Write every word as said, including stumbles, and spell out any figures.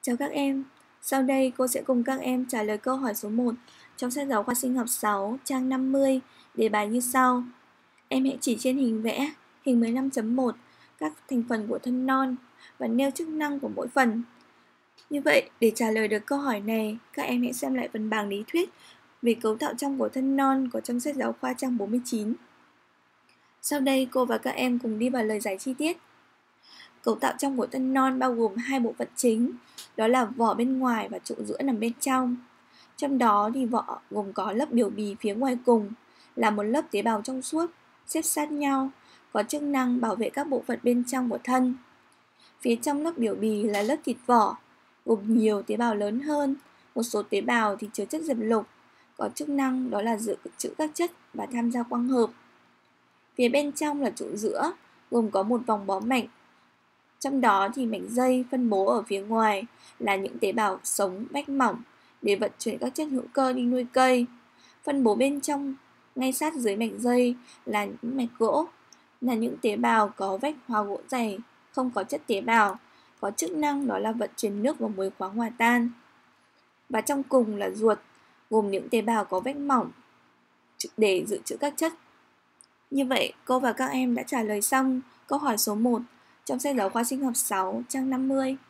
Chào các em, sau đây cô sẽ cùng các em trả lời câu hỏi số một trong sách giáo khoa sinh học sáu, trang năm mươi, đề bài như sau. Em hãy chỉ trên hình vẽ, hình mười lăm chấm một, các thành phần của thân non và nêu chức năng của mỗi phần. Như vậy, để trả lời được câu hỏi này, các em hãy xem lại phần bảng lý thuyết về cấu tạo trong của thân non có trong sách giáo khoa trang bốn mươi chín. Sau đây, cô và các em cùng đi vào lời giải chi tiết. Cấu tạo trong của thân non bao gồm hai bộ phận chính, đó là vỏ bên ngoài và trụ giữa nằm bên trong. Trong đó thì vỏ gồm có lớp biểu bì phía ngoài cùng, là một lớp tế bào trong suốt, xếp sát nhau, có chức năng bảo vệ các bộ phận bên trong của thân. Phía trong lớp biểu bì là lớp thịt vỏ, gồm nhiều tế bào lớn hơn, một số tế bào thì chứa chất diệp lục, có chức năng đó là dự trữ các chất và tham gia quang hợp. Phía bên trong là trụ giữa, gồm có một vòng bó mạch. Trong đó thì mạch dây phân bố ở phía ngoài là những tế bào sống vách mỏng để vận chuyển các chất hữu cơ đi nuôi cây. Phân bố bên trong ngay sát dưới mạch dây là những mạch gỗ, là những tế bào có vách hóa gỗ dày, không có chất tế bào, có chức năng đó là vận chuyển nước và muối khoáng hòa tan. Và trong cùng là ruột, gồm những tế bào có vách mỏng để dự trữ các chất. Như vậy, cô và các em đã trả lời xong câu hỏi số một trong sách giáo khoa sinh học sáu, trang năm mươi.